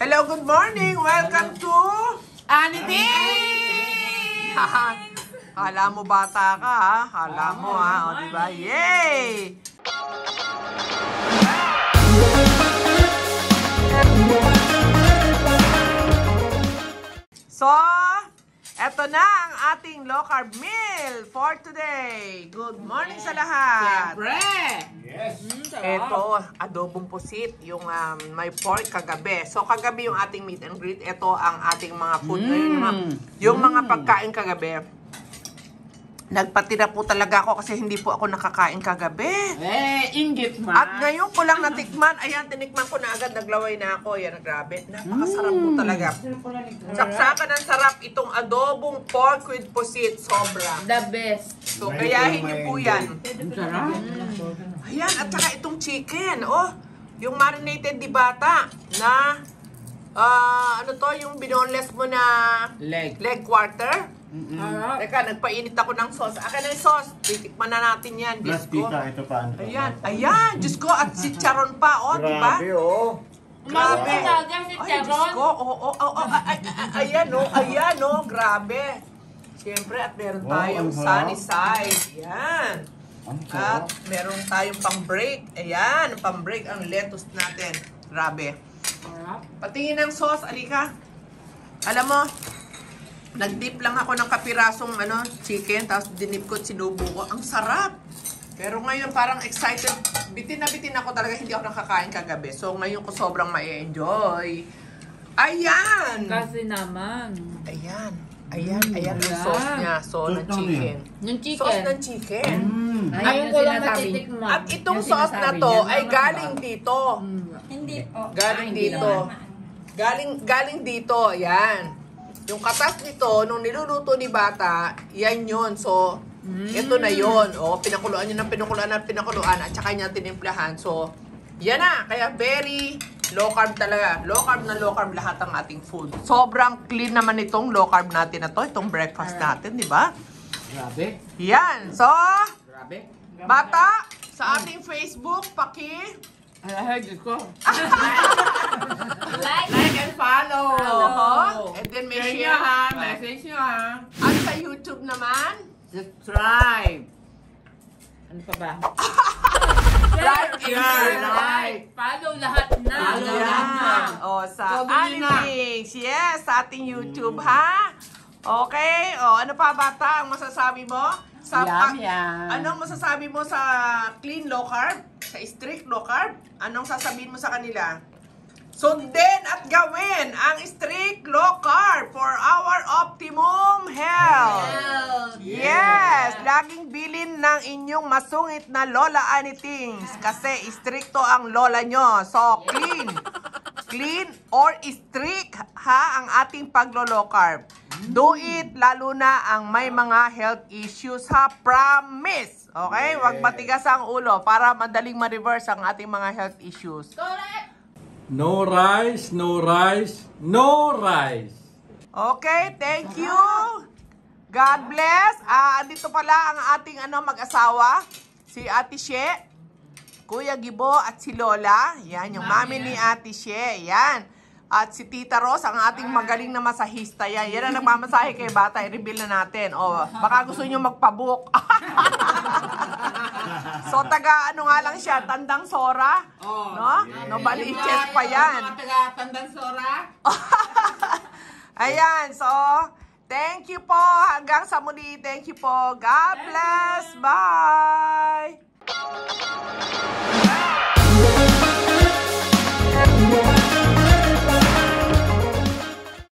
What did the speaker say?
Hello, good morning. Welcome to Anything! Kala mo bata ka, ha? Kala mo, ha? O, diba? Yay! So, eto na ang ating low carb meal for today. Good morning sa lahat. Siyempre! Yes! Ito, adobong pusit, yung may pork kagabi. So, kagabi yung ating meet and greet. Ito ang ating mga food ngayon. Yung mga pagkain kagabi. Nagpatira po talaga ako kasi hindi po ako nakakain kagabi. Inggit man. At ngayon ko lang natikman. Ayan, tinikman ko na agad. Naglaway na ako. Ayan, grabe. Napakasarap po talaga. Saksakan ng sarap itong adobong pork with pusit. Sobra. The best. So, gayahin niyo po yan. Ang sarap. Ayan, at saka itong chicken. Oh, yung marinated di bata na, ano to, yung binoneless mo na Leg. quarter. Harap. Teka, nagpainit ako ng sauce. Akin na yung sauce. Titikman na natin yan. Diyos Plus ko. tita, ito pa. Ayan, ayan. Diyos ko, at si Charon pa, oh, di ba? Grabe, oh. Grabe. Talaga si Ay, Diyos ko. Ayan, oh, ayan, oh, grabe. Siyempre, at meron Wow, tayong ang sarap. sunny side. Ayan. Ang At sarap. meron tayong pang-break. Ayan, pang-break ang lettuce natin. Grabe. Harap. Patingin ng sauce, alika. Alam mo, nag-dip lang ako ng kapirasong chicken, tapos dinip ko, sinubo ko. Ang sarap! Pero ngayon parang excited. Bitin na bitin ako talaga, hindi ako nakakain kagabi. So ngayon ko sobrang ma-enjoy. Ayan! Kasi naman. Ayan. Ayan yung sauce niya. So, ng chicken. Yung chicken. Sauce ng chicken. Ngayon ko lang natitikman. At itong sauce na to ay galing dito. Hindi po. Galing dito. Galing dito. Ayan. Yung katas nito, nung niluluto ni bata, yan yun. So, ito na yun. O, pinakuluan nyo ng pinakuluan at saka niya tinimplahan. So, yan na. Kaya very low carb talaga. Low carb na low carb lahat ng ating food. Sobrang clean naman itong low carb natin na to. Itong breakfast natin, di ba? Grabe. Yan. So, Grabe. bata, sa ating Facebook, Ay, Diyos ko. like and follow. And then may share. Message nyo ha. At sa YouTube naman, Subscribe. Ano pa ba? like and share. Like. Follow lahat na. Follow lahat na. O, sa Follow nyo na. Animix. Yes, sa ating YouTube, ha? Okay. O, ano pa, bata, ang masasabi mo? Anong masasabi mo sa clean low carb? Sa strict low carb? Anong sasabihin mo sa kanila? Sundin at gawin ang strict low carb for our optimum health. Yes! Laging bilin ng inyong masungit na Lola Anythings kasi stricto ang lola nyo. So, clean or strict ha ang ating paglo-low carb. Do it lalo na ang may mga health issues ha. Promise! Okay? Huwag matigas ang ulo para madaling ma-reverse ang ating mga health issues. Correct. No rice, no rice, no rice. Okay, thank you. God bless. Andito pala ang ating mag-asawa, si Ate She, Kuya Gibo at si Lola. Yan, yung mami ni Ate She. Yan. At si Tita Ros, ang ating magaling na masahista. Yan, yan ang nagmamasahe kay bata. I-reveal na natin. O, baka gusto nyo magpabook. So, nga lang siya, Tandang Sora. No? No, baliches pa yan. Mga taga-Tandang Sora. Ayan, so, thank you po. Hanggang sa muli. Thank you po. God bless. Bye.